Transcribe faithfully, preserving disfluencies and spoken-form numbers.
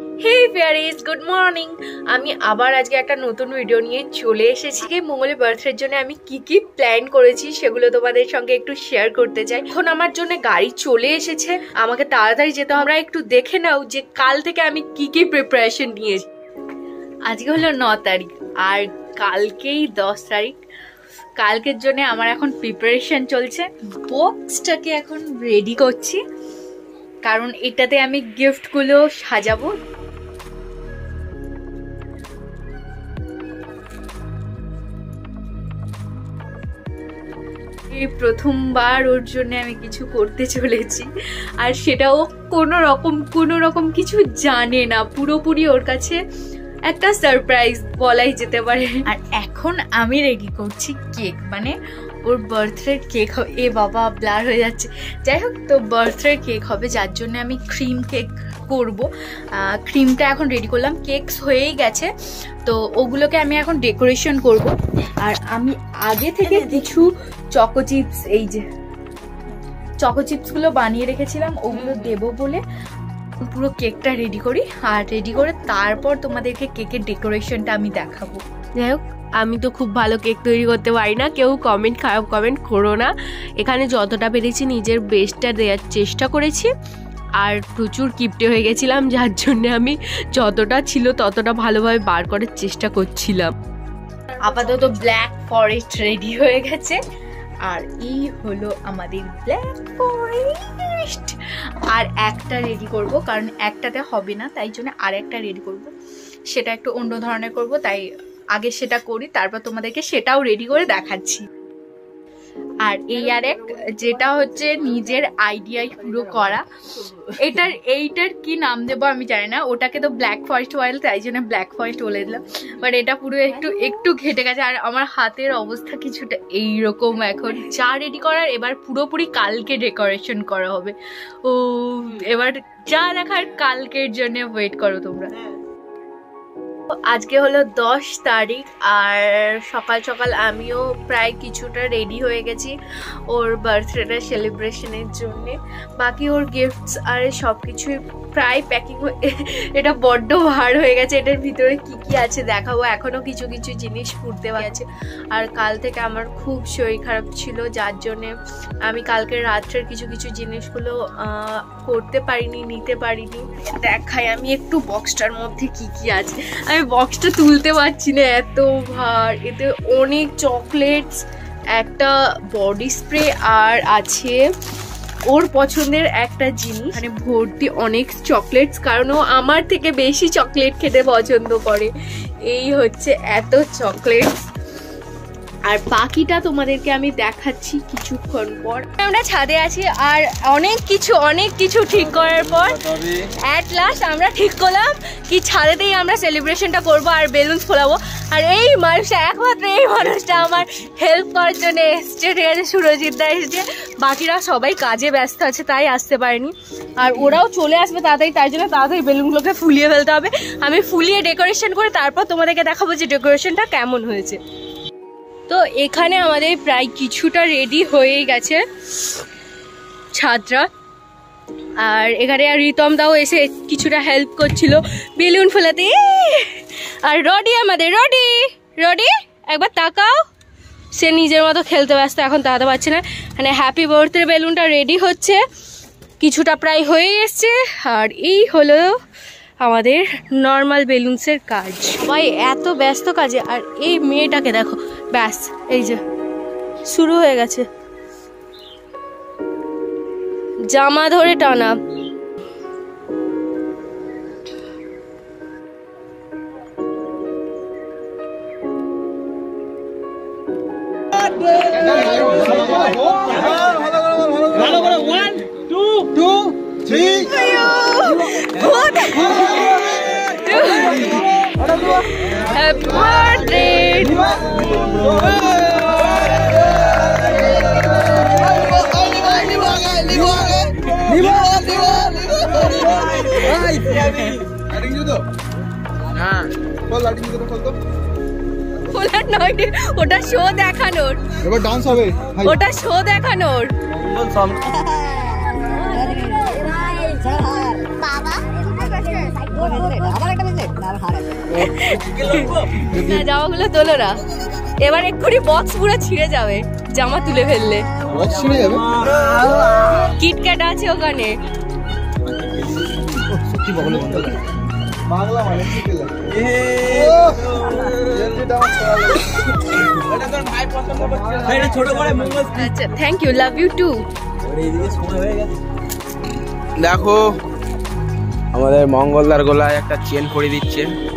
Hey fairies, good morning. আমি আবার আজকে একটা নতুন ভিডিও নিয়ে চলে এসেছি। যে মঙ্গলের বার্থডের জন্য আমি কি কি প্ল্যান করেছি সেগুলো তোমাদের সঙ্গে একটু শেয়ার করতে চাই। এখন আমার জন্য গাড়ি চলে এসেছে, আমাকে তাড়াতাড়ি যেতে হবে। আমরা একটু দেখে নাও যে কাল থেকে আমি কি কি প্রিপারেশন নিয়েছি। আজকে হলো ন তারিখ আর কালকেই দশ তারিখ। কালকের জন্য আমার এখন প্রিপারেশন চলছে। বক্সটাকে এখন রেডি করছি কারণ এটাতে আমি গিফটগুলো সাজাবো। এই প্রথমবার ওর জন্য আমি কিছু করতে চলেছি আর সেটাও কোনো রকম কোনো রকম কিছু জানে না, পুরোপুরি ওর কাছে একটা সারপ্রাইজ বলাই যেতে পারে। আর এখন আমি রেডি করছি কেক, মানে ওর বার্থডে কেক হবে। এ বাবা ব্লার হয়ে যাচ্ছে। যাই হোক, তো বার্থডে কেক হবে যার জন্য আমি ক্রিম কেক করব। ক্রিমটা এখন রেডি করলাম, কেকস হয়েই গেছে, তো ওগুলোকে আমি এখন ডেকোরেশন করব। আর আমি আগে থেকে কিছু চকো চিপস, এই যে চকো চিপসগুলো বানিয়ে রেখেছিলাম, ওগুলো দেবো বলে পুরো কেকটা রেডি করি। আর রেডি করে তারপর তোমাদেরকে কেকের ডেকোরেশনটা আমি দেখাবো। যাই হোক, আমি তো খুব ভালো কেক তৈরি করতে পারি না, কেউ কমেন্ট খারাপ কমেন্ট করো না। এখানে যতটা পেরেছি নিজের বেস্টটা দেওয়ার চেষ্টা করেছি আর প্রচুর কিপটে হয়ে গেছিলাম, যার জন্য আমি যতটা ছিল ততটা ভালোভাবে বার করার চেষ্টা করছিলাম। আপাতত ব্ল্যাক ফরেস্ট রেডি হয়ে গেছে আর এই হলো আমাদের ব্ল্যাক ফরেস্ট। আর একটা রেডি করব কারণ একটাতে হবে না, তাই জন্য আর একটা রেডি করব, সেটা একটু অন্য ধরনের করব। তাই আগে সেটা করি, তারপর তোমাদেরকে সেটাও রেডি করে দেখাচ্ছি। আর এই আর এক যেটা হচ্ছে নিজের আইডিয়াই পুরো করা। এটার এইটার কি নাম দেবো আমি জানি না, ওটাকে তো ব্ল্যাক ফরেস্ট বলে, তাই জন্য ব্ল্যাক ফরেস্ট বলে দিলাম। বাট এটা পুরো একটু একটু ঘেটে গেছে আর আমার হাতের অবস্থা কিছুটা এইরকম। এখন যা রেডি করার এবার পুরোপুরি কালকে ডেকোরেশন করা হবে। ও এবার যা দেখার কালকের জন্য ওয়েট করো তোমরা। আজকে হলো দশ তারিখ আর সকাল সকাল আমিও প্রায় কিছুটা রেডি হয়ে গেছি ওর বার্থডেটা সেলিব্রেশনের জন্যে। বাকি ওর গিফটস আর সব কিছুই প্রায় প্যাকিং হয়ে, এটা বড্ড ভার হয়ে গেছে। এটার ভিতরে কি কি আছে দেখাবো, এখনও কিছু কিছু জিনিস ফুটতে আছে। আর কাল থেকে আমার খুব শরীর খারাপ ছিল, যার জন্যে আমি কালকে রাত্রের কিছু কিছু জিনিসগুলো করতে পারিনি, নিতে পারিনি। দেখাই আমি একটু বক্সটার মধ্যে কি কি আছে। আমি বক্সটা তুলতে পারছি না, এত ভার। এতে অনেক চকলেটস, একটা বডি স্প্রে আর আছে ওর পছন্দের একটা জিনিস, মানে ভর্তি অনেক চকলেটস, কারণ ও আমার থেকে বেশি চকলেট খেতে পছন্দ করে। এই হচ্ছে এত চকলেটস। আর বাকিটা তোমাদেরকে আমি দেখাচ্ছি কিছুক্ষণ পর। আমরা ছাদে আছি আর অনেক কিছু অনেক কিছু ঠিক করার পর অ্যাট লাস্ট আমরা ঠিক করলাম কি ছাদেতেই আমরা সেলিব্রেশনটা করব আর বেলুনস ফোলাবো। আর এই মানুষটা, একমাত্র এই মানুষটা আমার হেল্প করার জন্য এসছে, ঠিক আছে, সুরজিৎ দা এসছে। বাকিরা সবাই কাজে ব্যস্ত আছে তাই আসতে পারেনি। আর ওরাও চলে আসবে তাড়াতাড়ি, তাই জন্য তাড়াতাড়ি বেলুনগুলোকে ফুলিয়ে ফেলতে হবে। আমি ফুলিয়ে ডেকোরেশন করে তারপর তোমাদেরকে দেখাবো যে ডেকোরেশনটা কেমন হয়েছে। তো এখানে আমাদের প্রায় কিছুটা রেডি হয়ে গেছে ছাদরা। আর এখানে আর রিতম দাও এসে কিছুটা হেল্প করছিল বেলুন ফোলাতে। আর রডি, আমাদের রডি রডি একবার তাকাও, সে নিজের মতো খেলতে ব্যস্ত, এখন তাকাতে পারছে না। মানে হ্যাপি বার্থডে বেলুনটা রেডি হচ্ছে, কিছুটা প্রায় হয়ে এসছে। আর এই হলো আমাদের নর্মাল বেলুনসের কাজ। ভাই এত ব্যস্ত কাজে, আর এই মেয়েটাকে দেখো, ব্যাস এই যে শুরু হয়ে গেছে, জামা ধরে টানা। Happy birthday! ওটা শো দেখানোর, এবার ডান্স হবে, ওটা শো দেখানোর। বাবা না জামাগুলো তোলো না, এবার এক্ষুনি বক্স পুরো ছিঁড়ে যাবে জামা তুলে ফেললে। কিটক্যাট আছে ওখানে। আচ্ছা thank you, love you too. দেখো আমাদের মঙ্গলদার গলায় একটা চেন পরিয়ে দিচ্ছে।